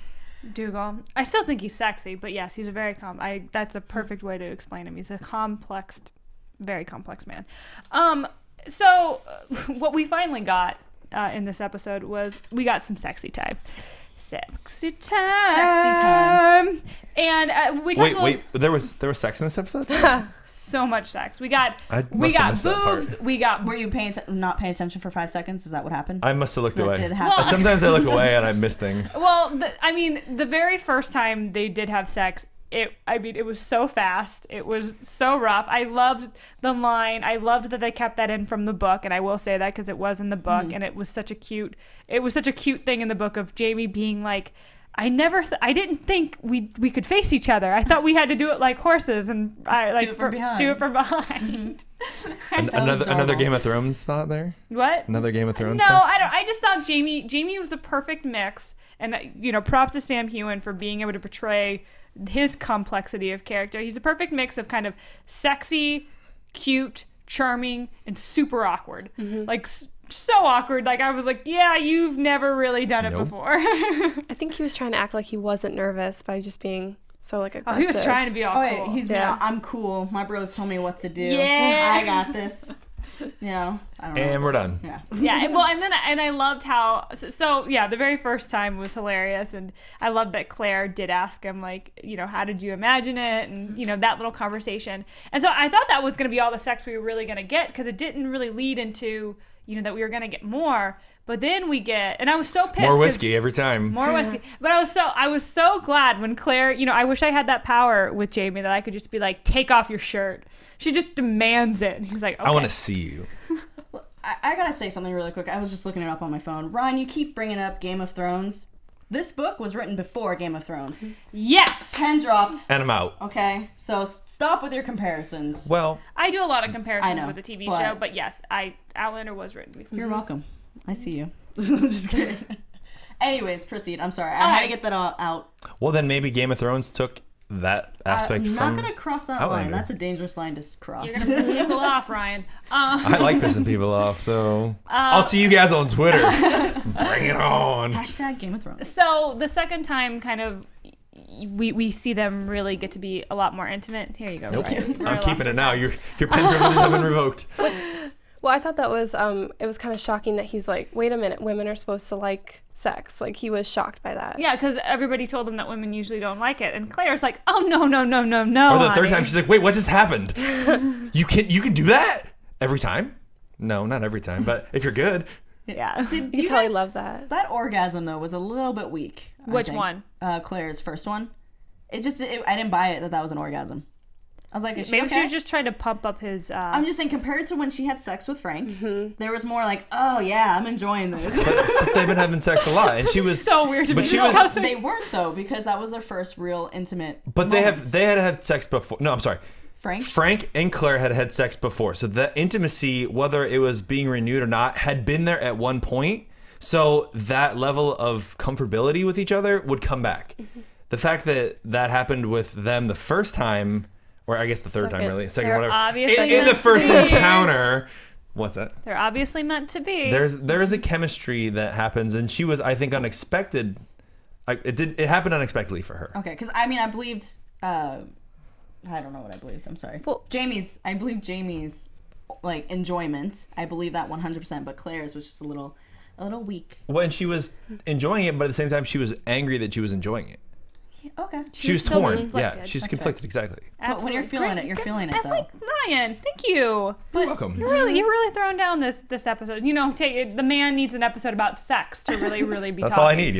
S2: Dougal. I still think he's sexy, but yes, he's a very that's a perfect way to explain him. He's a complex, very complex man. So what we finally got in this episode was we got some sexy time. Sexy time. And we talked
S4: wait. There was sex in this episode?
S2: so much sex. We got
S4: missed that
S2: boobs.
S4: part.
S2: We got.
S3: Were you not paying attention for 5 seconds? Is that what happened?
S4: I must have looked away.
S3: Did it happen?
S4: Sometimes I look away and I miss things.
S2: Well, the very first time they did have sex, it was so fast. It was so rough. I loved the line. I loved that they kept that in from the book, and I will say that because it was in the book, and it was such a cute thing in the book of Jamie being like, I didn't think we could face each other. I thought we had to do it like horses and do it from behind.
S4: Another Game of Thrones thought there?
S2: What?
S4: Another Game of Thrones
S2: No,
S4: thought?
S2: I don't. I just thought Jamie was the perfect mix, and props to Sam Heughan for being able to portray his complexity of character. He's a perfect mix of kind of sexy, cute, charming, and super awkward. Like so awkward. Like I was like, yeah, you've never really done it before.
S5: I think he was trying to act like he wasn't nervous by just being so like aggressive.
S2: He was trying to be all cool.
S3: He's been I'm cool. My bros told me what to do.
S2: Yeah.
S3: I got this. I don't know.
S4: And we're done.
S2: Yeah. Well, and I loved how. So yeah, the very first time was hilarious, and I loved that Claire did ask him like, how did you imagine it, and that little conversation. And so I thought that was going to be all the sex we were really going to get because it didn't really lead into that we were going to get more. But then we get, and I was so pissed.
S4: More whiskey every time.
S2: More whiskey. But I was so glad when Claire, I wish I had that power with Jamie that I could just be like, take off your shirt. She just demands it. And he's like, okay.
S4: I want to see you.
S3: I gotta say something really quick. I was just looking it up on my phone. Ryan, you keep bringing up Game of Thrones. This book was written before Game of Thrones.
S2: Yes!
S3: Pen drop.
S4: And I'm out.
S3: Okay, so stop with your comparisons.
S4: Well,
S2: I do a lot of comparisons with the TV
S3: but
S2: show, but yes, Outlander was written before.
S3: You're welcome. I see you. I'm just kidding. Anyways, proceed. I'm sorry. I had to get that all out.
S4: Well, then maybe Game of Thrones took that aspect from
S3: I'm not gonna cross that
S4: Outlander.
S3: line. That's a dangerous line to cross.
S2: You're gonna piss people off, Ryan.
S4: I like pissing people off, so I'll see you guys on Twitter. Bring it on.
S3: Hashtag Game of Thrones.
S2: So the second time, kind of, we see them really get to be a lot more intimate. Here you go.
S4: Nope.
S2: Ryan.
S4: I'm keeping it now. Your pen privileges have been revoked.
S5: Well, I thought that was it was kind of shocking that he's like, wait a minute, women are supposed to like sex. Like he was shocked by that.
S2: Yeah, because everybody told him that women usually don't like it, and Claire's like, oh no.
S4: Or the third time she's like, wait, what just happened? You can do that every time? No, not every time, but if you're good.
S2: Yeah.
S5: You can tell he loved that.
S3: That orgasm though was a little bit weak.
S2: Which one?
S3: Claire's first one. I didn't buy it that was an orgasm. I was like, is she
S2: maybe
S3: okay?
S2: she was just trying to pump up his.
S3: I'm just saying, compared to when she had sex with Frank, there was more like, oh yeah, I'm enjoying this.
S4: But they've been having sex a lot, and she was
S2: so weird to be discussing.
S3: They weren't though, because that was their first real intimate.
S4: But
S3: moments.
S4: they had had sex before. No, I'm sorry.
S3: Frank
S4: and Claire had had sex before, so the intimacy, whether it was being renewed or not, had been there at one point. So that level of comfortability with each other would come back. The fact that happened with them the first time. Or I guess the third time, really. Second, whatever.
S2: Obviously
S4: in the first encounter. What's that?
S2: They're obviously meant to be.
S4: There is a chemistry that happens, and she was, I think, unexpected. It happened unexpectedly for her.
S3: Okay, because I believed. I don't know what I believed. I'm sorry.
S5: Well,
S3: I believe Jamie's like enjoyment. I believe that 100%. But Claire's was just a little weak.
S4: Well, and she was enjoying it, but at the same time, she was angry that she was enjoying it.
S3: Okay.
S4: She was
S2: so
S4: torn.
S2: conflicted.
S4: Yeah, she's
S3: That's
S4: conflicted.
S3: fair.
S4: Exactly.
S3: But when you're feeling it, you're feeling it,
S2: I
S3: though.
S2: like Ryan. Thank you.
S4: You're welcome.
S2: You're really throwing down this episode. The man needs an episode about sex to really be
S4: That's
S2: talking.
S4: all I need,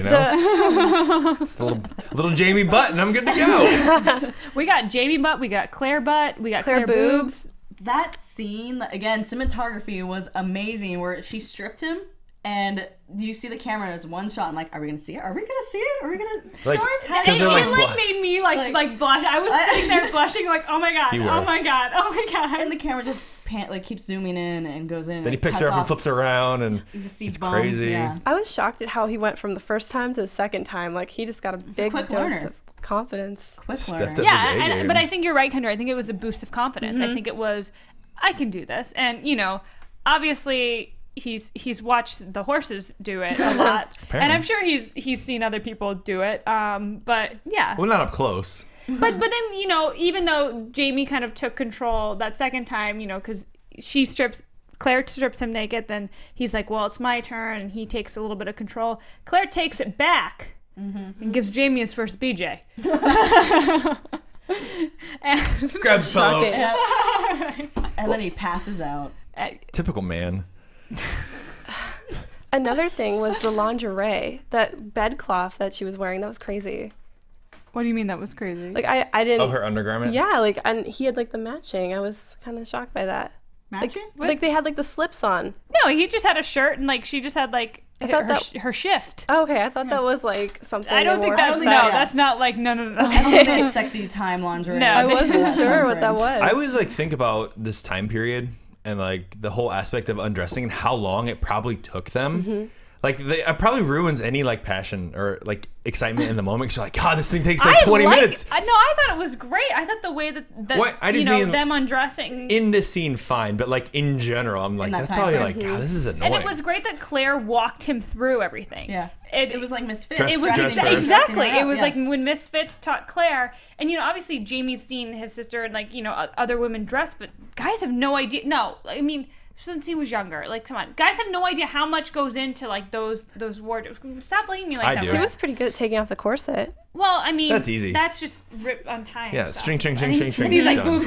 S4: Just a little Jamie butt, and I'm good to go.
S2: We got Jamie butt. We got Claire butt. We got Claire
S5: Claire
S2: boobs.
S3: That scene, again, cinematography was amazing where she stripped him and you see the camera as one shot. I'm like, are we going to see it? Are we going to see it? Are we going to...
S4: Like,
S3: Starz
S4: because
S3: had
S4: they're
S2: It
S4: like,
S2: made me like blush. I was sitting there blushing like, oh my god,
S4: You were.
S2: oh my god, oh my god.
S3: And the camera just keeps zooming in and goes in.
S4: then he
S3: and
S4: picks
S3: cuts
S4: her up and
S3: off.
S4: flips her around, and
S3: You just see
S4: it's
S3: bum.
S4: crazy.
S3: Yeah.
S5: I was shocked at how he went from the first time to the second time. Like he just got a big
S3: quick
S5: dose
S3: learner.
S5: of confidence.
S3: Quick
S4: Stepped
S3: learner.
S4: up. his
S2: Yeah,
S4: A-game.
S2: but I think you're right, Kendra. I think it was a boost of confidence. I think it was, I can do this. And, obviously, he's watched the horses do it a lot, and I'm sure he's seen other people do it. But yeah,
S4: well, not up close.
S2: But then, you know, even though Jamie kind of took control that second time, you know, because Claire strips him naked, then he's like, well, it's my turn, and he takes a little bit of control. Claire takes it back and gives Jamie his first BJ. And
S4: Grabs pillow.
S3: And then he passes out.
S4: Typical man.
S5: Another thing was the lingerie, that bedcloth that she was wearing. That was crazy.
S2: What do you mean that was crazy?
S5: Like I didn't.
S4: Oh, her undergarment.
S5: Yeah, like, and he had like the matching. I was kind of shocked by that.
S3: Matching?
S5: Like they had like the slips on.
S2: No, he just had a shirt, and like she just had like her shift.
S5: Oh, okay, I thought that was like something.
S2: I don't think that's that's not like no.
S3: I don't think it's sexy time lingerie.
S2: No,
S5: I wasn't sure what that was.
S4: I always like think about this time period and like the whole aspect of undressing and how long it probably took them. Like it probably ruins any like passion or like excitement in the moment. Cause you're like, God, this thing takes like 20 minutes.
S2: No, I thought it was great. I thought the way that
S4: I just mean
S2: them undressing
S4: in this scene, fine, but like in general, I'm like, that's probably like, God, this is annoying.
S2: And it was great that Claire walked him through everything.
S3: Yeah, it was like Misfits.
S4: Dress-
S2: It was
S4: dress first.
S2: exactly. It was like when Misfits taught Claire, and you know, obviously Jamie's seen his sister and like, you know, other women dress, but guys have no idea. No, I mean, since he was younger, like, come on, guys have no idea how much goes into like those wardrobes. Stop blaming me like
S4: I
S2: that.
S4: do.
S5: He was pretty good at taking off the corset.
S2: Well, I mean,
S4: That's easy.
S2: That's just untying.
S4: Yeah,
S2: stuff.
S4: string.
S2: And he's like,
S4: Done.
S2: boobs.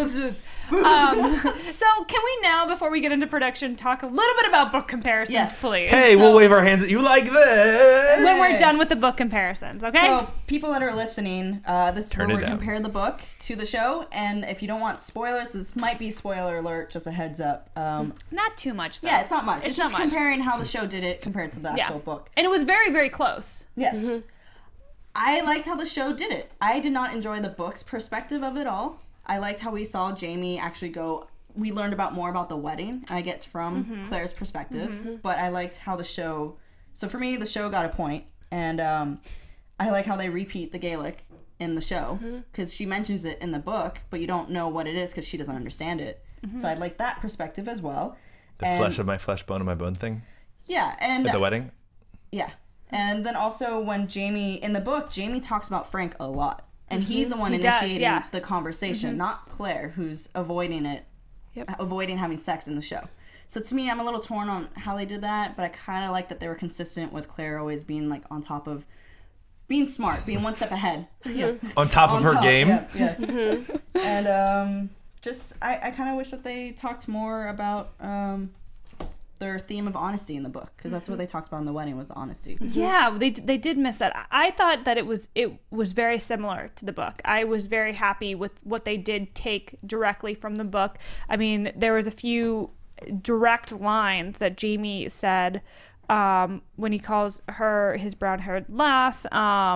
S2: So can we now, before we get into production, talk a little bit about book comparisons,
S3: Yes.
S2: please?
S4: Hey, we'll wave our hands at you like this.
S2: When we're done with the book comparisons, okay?
S3: So, people that are listening, this is where
S4: Turn it
S3: we
S4: down.
S3: compare the book to the show, and if you don't want spoilers, this might be spoiler alert, just a heads up.
S2: It's not too much, though.
S3: Yeah, it's not much. It's
S2: not
S3: just
S2: much.
S3: comparing how the show did it compared to the actual book.
S2: And it was very, very close.
S3: Yes. I liked how the show did it. I did not enjoy the book's perspective of it all. I liked how we saw Jamie actually go. We learned more about the wedding, I guess, from Claire's perspective. But I liked how the show. So for me, the show got a point, and I like how they repeat the Gaelic in the show because she mentions it in the book, but you don't know what it is because she doesn't understand it. So I like that perspective as well.
S4: The flesh of my flesh, bone of my bone thing.
S3: Yeah, and
S4: At the wedding.
S3: yeah. And then also when Jamie, in the book, Jamie talks about Frank a lot. And he's the one
S2: He does,
S3: initiating
S2: yeah.
S3: the conversation, not Claire, who's avoiding it, avoiding having sex in the show. So to me, I'm a little torn on how they did that, but I kind of like that they were consistent with Claire always being like on top of, being smart, being one step ahead. Yeah.
S4: On top of her game.
S3: Yeah, yes. And just, I kind of wish that they talked more about their theme of honesty in the book, because that's what they talked about in the wedding, was the honesty.
S2: Yeah, they did miss that. I thought that it was very similar to the book. I was very happy with what they did take directly from the book. I mean, there was a few direct lines that Jamie said when he calls her his brown-haired lass.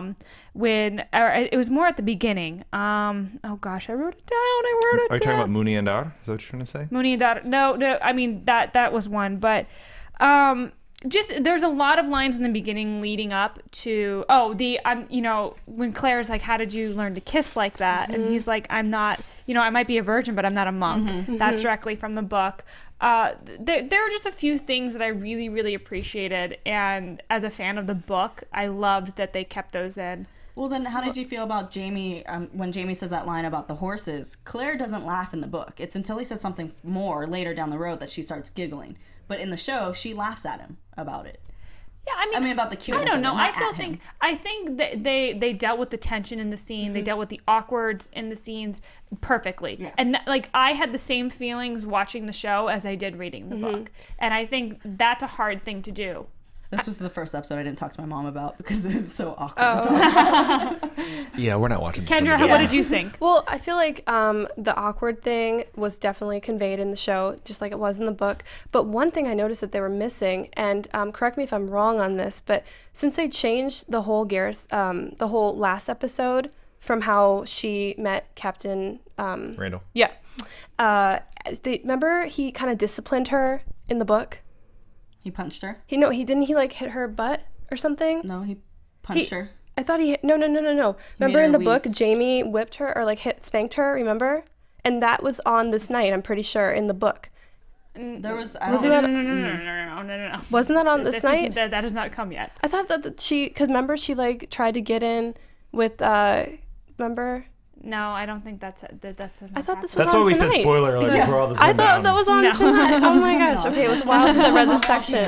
S2: It was more at the beginning. Oh gosh, I wrote it down.
S4: Are you talking about Mooney and Dar? Is that what you're trying to say?
S2: Mooney and Dar. No. I mean that was one, but just there's a lot of lines in the beginning leading up to when Claire's like, how did you learn to kiss like that? And he's like, I'm not, I might be a virgin, but I'm not a monk. That's directly from the book. There were just a few things that I really, really appreciated, and as a fan of the book, I loved that they kept those in.
S3: Well, then how did you feel about Jamie, when Jamie says that line about the horses? Claire doesn't laugh in the book. It's until he says something more later down the road that she starts giggling. But in the show, she laughs at him about it.
S2: Yeah, I mean
S3: about the cuteness.
S2: I don't know.
S3: Of it,
S2: I still think that they dealt with the tension in the scene. They dealt with the awkward in the scenes perfectly. Yeah. And I had the same feelings watching the show as I did reading the book. And I think that's a hard thing to do.
S3: This was the first episode I didn't talk to my mom about because it was so awkward to talk about.
S4: Yeah, we're not watching this.
S2: Kendra, what did you think?
S5: Well, I feel like the awkward thing was definitely conveyed in the show, just like it was in the book. But one thing I noticed that they were missing, and correct me if I'm wrong on this, but since they changed the whole the whole last episode from how she met Captain
S4: Randall.
S5: Yeah. Remember he kind of disciplined her in the book?
S3: He punched her?
S5: He didn't he like hit her butt or something?
S3: No, he punched her.
S5: I thought no. Remember in the book, Jamie whipped her or spanked her, remember? And that was on this night, I'm pretty sure, in the book.
S3: There was.
S2: No.
S5: Wasn't that on this night?
S2: That has not come yet.
S5: I thought that she, because remember she like tried to get in with, remember?
S2: No, I don't think that's
S5: I thought this was
S4: That's
S5: on
S4: why we
S5: tonight.
S4: said spoiler alert before all this
S5: I
S4: went
S5: thought
S4: down.
S5: that was on tonight. Oh my gosh. Okay, it was wild since I read this section.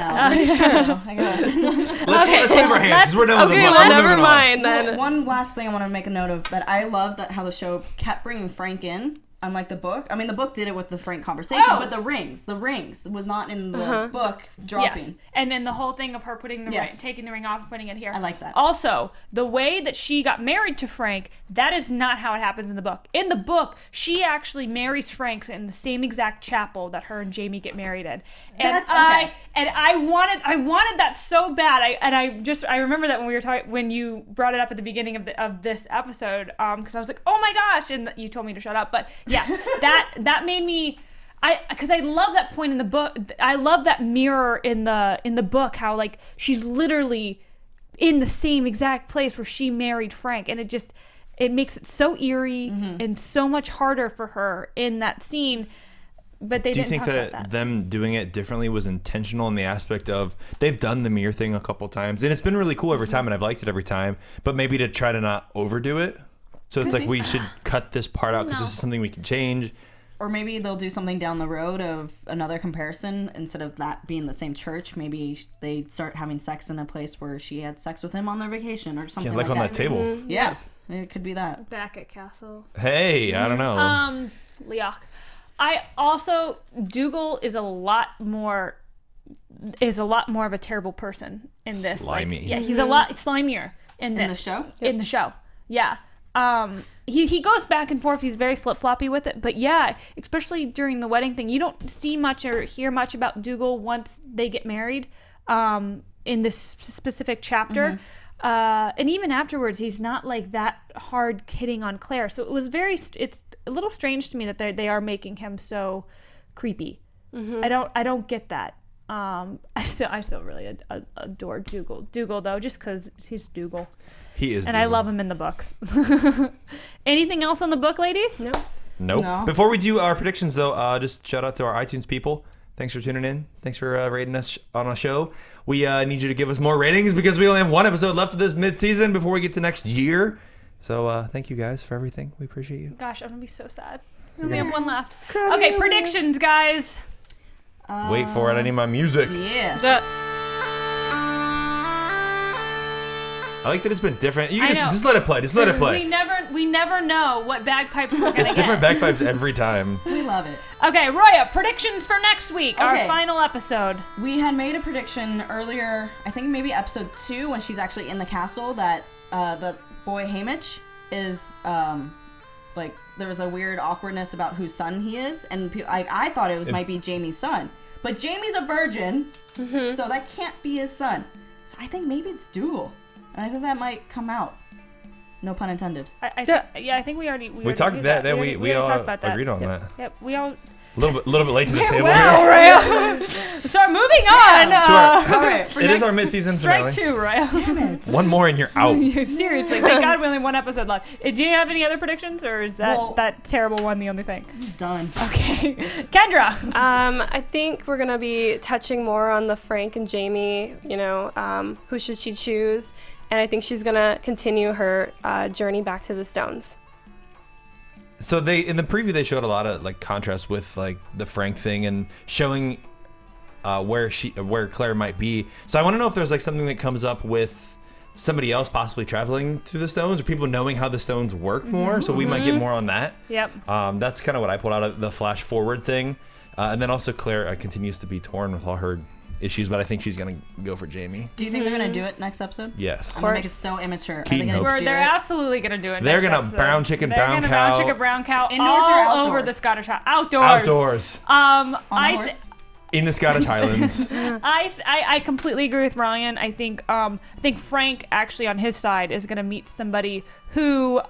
S4: Let's wave our hands 'cause we're done with
S5: Okay,
S4: the book.
S5: well,
S4: We're
S5: never
S4: moving on.
S5: mind then.
S3: One last thing I want to make a note of, that I love that how the show kept bringing Frank in, unlike the book. I mean, the book did it with the Frank conversation, but the rings was not in the book dropping.
S2: Yes, and then the whole thing of her putting the
S3: Yes.
S2: ring, taking the ring off and putting it here.
S3: I like that.
S2: Also, the way that she got married to Frank, that is not how it happens in the book. In the book, she actually marries Frank in the same exact chapel that her and Jamie get married in. And
S3: That's okay.
S2: I wanted that so bad. I remember that when we were talking, when you brought it up at the beginning of this episode, because I was like, oh my gosh, and you told me to shut up. But yes, that made me. Because I love that point in the book. I love that mirror in the book, how like she's literally in the same exact place where she married Frank, and it makes it so eerie and so much harder for her in that scene. But they
S4: Do you
S2: didn't
S4: think
S2: talk about
S4: that them doing it differently was intentional in the aspect of they've done the mirror thing a couple times and it's been really cool every time and I've liked it every time, but maybe to try to not overdo it? So it's like we should cut this part out because this is something we can change.
S3: Or maybe they'll do something down the road of another comparison. Instead of that being the same church, maybe they start having sex in a place where she had sex with him on their vacation or something
S4: Like on that table.
S3: Yeah, it could be that.
S2: Back at Castle.
S4: Hey, I don't know.
S2: Leoch. I also, Dougal is a lot more of a terrible person in this.
S4: Slimy.
S2: Like, yeah, he's a lot slimier in this.
S3: In the show?
S2: In the show. Yeah. He goes back and forth. He's very flip-floppy with it. But yeah, especially during the wedding thing, you don't see much or hear much about Dougal once they get married in this specific chapter. And even afterwards, he's not like that hard hitting on Claire. So it's a little strange to me that they are making him so creepy. I don't get that. I still really adore Dougal though, just because he's Dougal.
S4: He is.
S2: And I love him in the books. Anything else on the book, ladies?
S4: Nope.
S3: No.
S4: Before we do our predictions, though, just shout out to our iTunes people. Thanks for tuning in. Thanks for rating us on our show. We need you to give us more ratings because we only have one episode left of this mid-season before we get to next year. So thank you guys for everything. We appreciate you.
S2: Gosh, I'm going to be so sad. We only have one left. Okay, predictions, guys.
S4: Wait for it. I need my music.
S3: Yeah.
S4: I like that it's been different. You
S2: I
S4: can
S2: know.
S4: just let it play. Just let it play.
S2: We never know what bagpipes we're going to
S4: Different
S2: get.
S4: bagpipes every time.
S3: We love it.
S2: Okay, Roya, predictions for next week, our
S3: Okay.
S2: final episode.
S3: We had made a prediction earlier, I think maybe episode 2, when she's actually in the castle, that the boy Hamish is, like, there was a weird awkwardness about whose son he is, and I thought it might be Jamie's son. But Jamie's a virgin, so that can't be his son. So I think maybe it's Dougal. And I think that might come out. No pun intended.
S2: I think we already
S4: We talked
S2: knew
S4: that.
S2: We
S4: We
S2: already
S4: all
S2: talked about that.
S4: agreed on that.
S2: Yep, we all.
S4: A little bit late to the table
S2: Well,
S4: here.
S2: Roya. So moving on.
S3: All right.
S4: It is our mid-season finale.
S2: Strike 2, Roya.
S3: Damn it.
S4: One more and you're out.
S2: Seriously, thank God we only have one episode left. Do you have any other predictions, or is that terrible one the only thing?
S3: Done.
S2: Okay, Kendra.
S5: I think we're gonna be touching more on the Frank and Jamie. Who should she choose? And I think she's gonna continue her journey back to the Stones.
S4: So in the preview they showed a lot of like contrast with like the Frank thing and showing where Claire might be. So I want to know if there's like something that comes up with somebody else possibly traveling through the Stones or people knowing how the Stones work more. So we might get more on that.
S2: Yep.
S4: That's kind of what I pulled out of the flash forward thing. And then also Claire continues to be torn with all her issues, but I think she's gonna go for Jamie.
S3: Do you think they're gonna do it next episode?
S4: Yes.
S3: I'm gonna make it so immature.
S4: Keetin hopes.
S2: They're absolutely gonna do it.
S4: They're
S2: next
S4: gonna
S2: episode.
S4: brown chicken,
S2: They're
S4: brown
S2: gonna
S4: cow.
S2: brown chicken, brown cow,
S3: Indoors or
S2: all
S3: outdoor?
S2: over the Scottish outdoors.
S4: Outdoors.
S3: On a horse?
S4: In the Scottish Highlands.
S2: I completely agree with Ryan. I think Frank actually on his side is gonna meet somebody who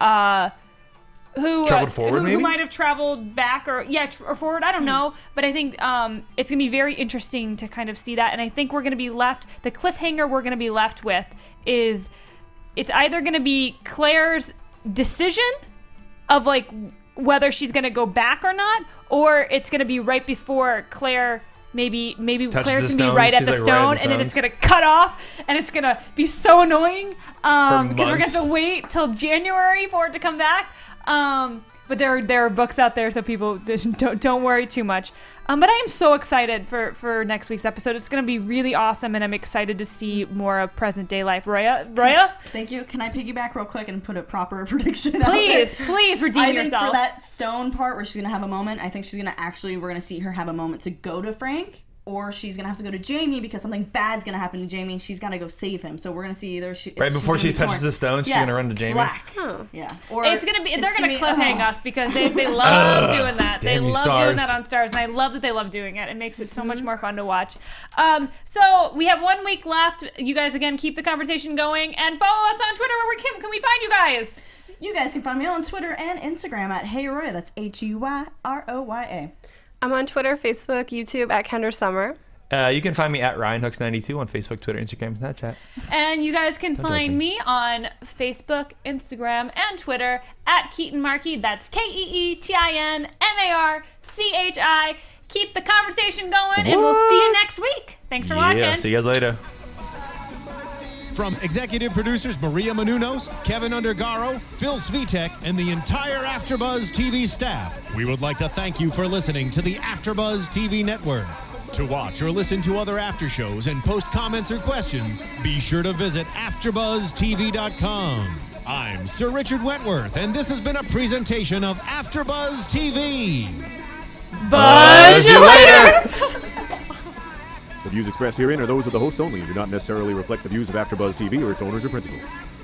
S4: Traveled forward,
S2: who
S4: maybe?
S2: might have traveled back or forward. I don't know, but I think it's gonna be very interesting to kind of see that. And I think we're gonna be left. The cliffhanger we're gonna be left with is it's either gonna be Claire's decision of like whether she's gonna go back or not, or it's gonna be right before Claire maybe
S4: Touches
S2: Claire's
S4: the
S2: gonna be
S4: stone.
S2: right at
S4: She's,
S2: the
S4: like, right at
S2: stone,
S4: the
S2: and then it's
S4: stones.
S2: gonna cut off, and it's gonna be so annoying because we're gonna
S4: months.
S2: have to wait till January for it to come back. But there are books out there, so people don't worry too much. But I am so excited for next week's episode. It's going to be really awesome, and I'm excited to see more of present day life. Roya?
S3: Thank you. Can I piggyback real quick and put a proper prediction out there?
S2: Please redeem
S3: I think
S2: yourself.
S3: for that stone part where she's going to have a moment, I think she's going to we're going to see her have a moment to go to Frank, or she's going to have to go to Jamie because something bad's going to happen to Jamie and she's got to go save him. So we're going to see either
S4: Right before she touches the stone, she's going to run to Jamie.
S3: Black.
S5: Oh.
S3: Yeah. Or
S2: They're gonna cliffhang us because they love doing that. They
S4: Damn you,
S2: love doing
S4: Starz.
S2: that on Starz, and I love that they love doing it. It makes it so much more fun to watch. So we have 1 week left. You guys again keep the conversation going and follow us on Twitter. Where can we find you guys?
S3: You guys can find me on Twitter and Instagram at HeyRoya. That's HeyRoya.
S5: I'm on Twitter, Facebook, YouTube at Kendra Sommer.
S4: You can find me at RyanHooks92 on Facebook, Twitter, Instagram, Snapchat.
S2: And you guys can
S4: Don't
S2: find
S4: me.
S2: me on Facebook, Instagram, and Twitter at Keetin Marchi. That's KeetinMarchi. Keep the conversation going, and we'll see you next week. Thanks for watching.
S4: See you guys later.
S1: From executive producers Maria Menounos, Kevin Undergaro, Phil Svitek, and the entire AfterBuzz TV staff, we would like to thank you for listening to the AfterBuzz TV network. To watch or listen to other after shows and post comments or questions, be sure to visit AfterBuzzTV.com. I'm Sir Richard Wentworth, and this has been a presentation of AfterBuzz TV.
S2: Buzz you later!
S6: The views expressed herein are those of the hosts only and do not necessarily reflect the views of AfterBuzz TV or its owners or principals.